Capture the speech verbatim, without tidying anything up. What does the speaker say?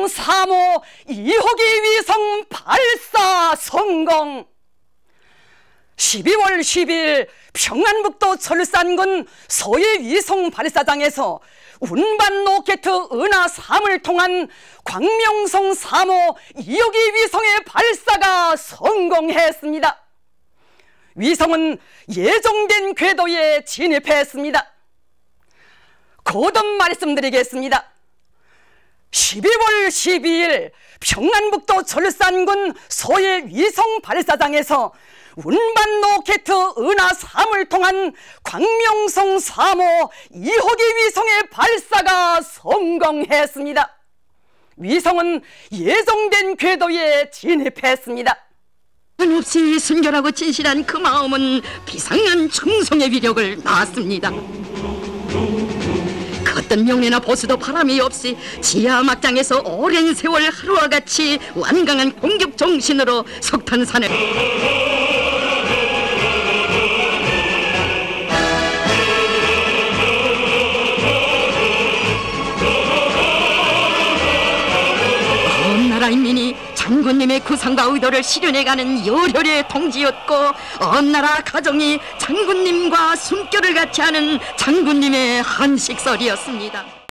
광명성 삼 호 이 호기 위성 발사 성공. 십이월 십일 평안북도 철산군 서해 위성 발사장에서 운반 로켓 은하 삼을 통한 광명성 삼 호 이 호기 위성의 발사가 성공했습니다. 위성은 예정된 궤도에 진입했습니다. 거듭 말씀드리겠습니다. 십이월 십이일 평안북도 철산군 서해 위성 발사장에서 운반 로켓 은하 삼을 통한 광명성 삼 호 이 호기 위성의 발사가 성공했습니다. 위성은 예정된 궤도에 진입했습니다. 한없이 순결하고 진실한 그 마음은 비상한 충성의 위력을 낳았습니다. 그 어떤 명예나 보수도 바람이 없이 지하 막장에서 오랜 세월 하루와 같이 완강한 공격 정신으로 석탄산을 온 나라 인민이 장군님의 구상과 의도를 실현해가는 열혈의 동지였고, 온 나라 가정이 장군님과 숨결을 같이 하는 장군님의 한식설이었습니다.